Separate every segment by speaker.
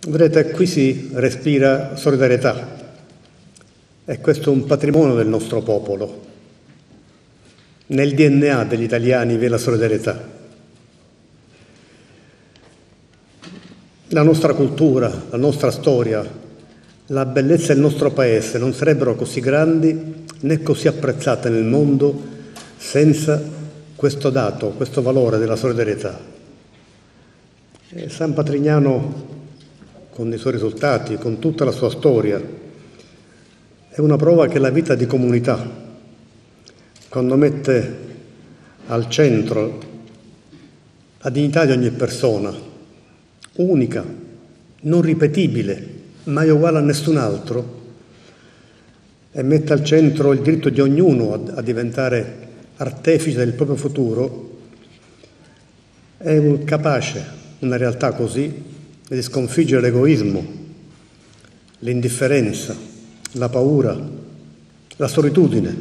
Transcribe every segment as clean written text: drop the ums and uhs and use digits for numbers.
Speaker 1: Vedete, qui si respira solidarietà e questo è un patrimonio del nostro popolo. Nel DNA degli italiani vi è la solidarietà. La nostra cultura, la nostra storia, la bellezza del nostro paese non sarebbero così grandi né così apprezzate nel mondo senza questo dato, questo valore della solidarietà. San Patrignano, con i suoi risultati, con tutta la sua storia, è una prova che la vita di comunità, quando mette al centro la dignità di ogni persona, unica, non ripetibile, mai uguale a nessun altro, e mette al centro il diritto di ognuno a diventare artefice del proprio futuro, è capace, una realtà così, di sconfiggere l'egoismo, l'indifferenza, la paura, la solitudine.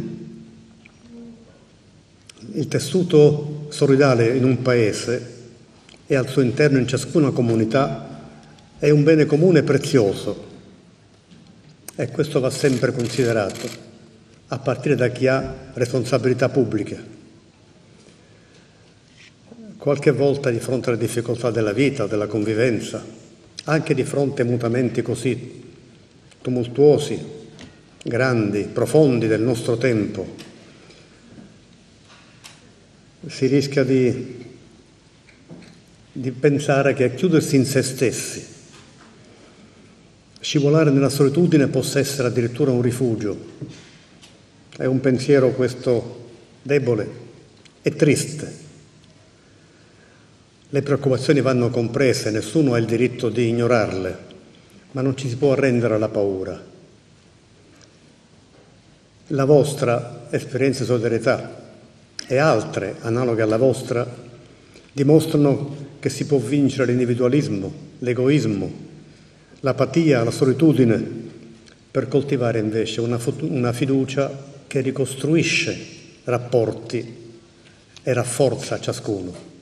Speaker 1: Il tessuto solidale in un paese e al suo interno in ciascuna comunità è un bene comune prezioso e questo va sempre considerato, a partire da chi ha responsabilità pubbliche. Qualche volta di fronte alle difficoltà della vita, della convivenza, anche di fronte a mutamenti così tumultuosi, grandi, profondi del nostro tempo, si rischia di pensare che chiudersi in se stessi, scivolare nella solitudine possa essere addirittura un rifugio. È un pensiero questo debole e triste. Le preoccupazioni vanno comprese, nessuno ha il diritto di ignorarle, ma non ci si può arrendere alla paura. La vostra esperienza di solidarietà e altre analoghe alla vostra dimostrano che si può vincere l'individualismo, l'egoismo, l'apatia, la solitudine, per coltivare invece una fiducia che ricostruisce rapporti e rafforza ciascuno.